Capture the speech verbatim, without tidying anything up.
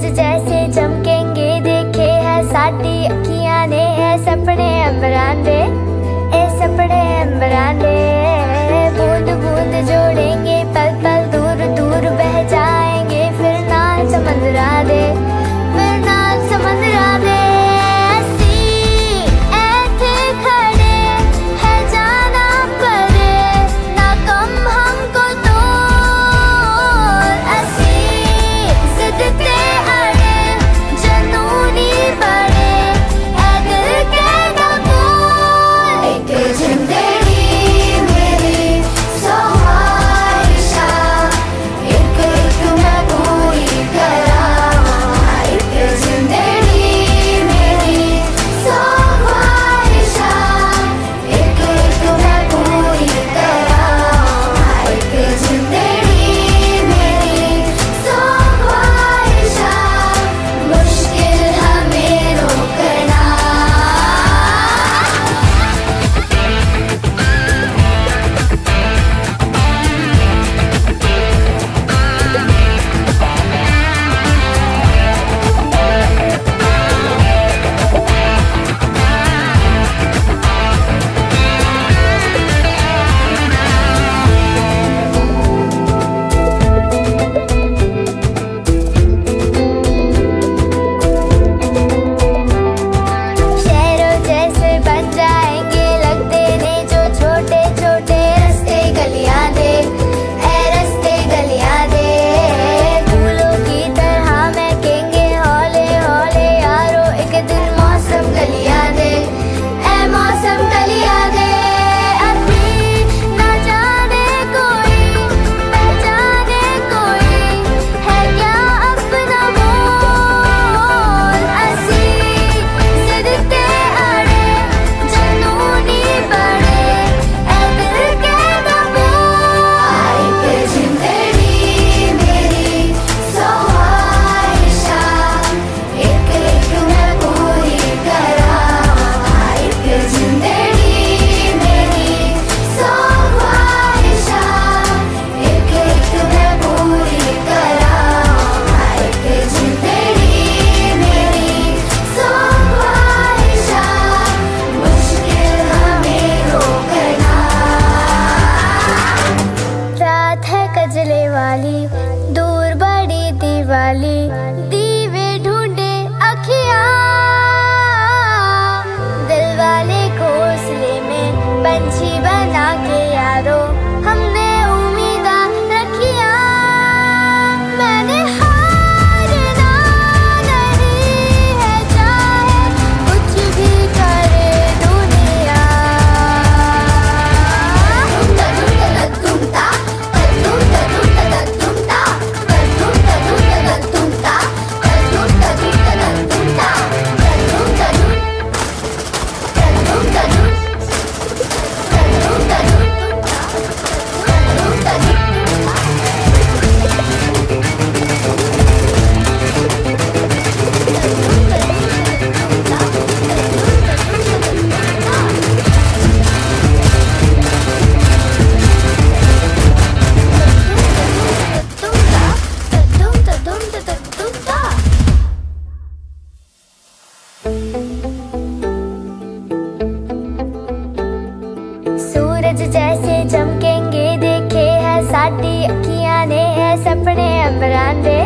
जैसे चमकेंगे देखे है साडी अखियां ने, है सपने अंबरांदे, ए सपने अंबरांदे। बूंद बूंद जोड़ेंगे पल पल दूर दूर बह जाएंगे, फिर ना समंदरा दे, फिर ना समंदरा दे। दूर बड़ी दिवाली दीवे ढूंढे अखियां, दिल वाले घोंसले में पंछी बना के यारो हमने उम्मीदा रखिया। मैंने हारना नहीं है चाहे कुछ भी करे दुनिया। सूरज जैसे चमकेंगे देखे है साडी अखियां ने, है सपने अंबरांदे।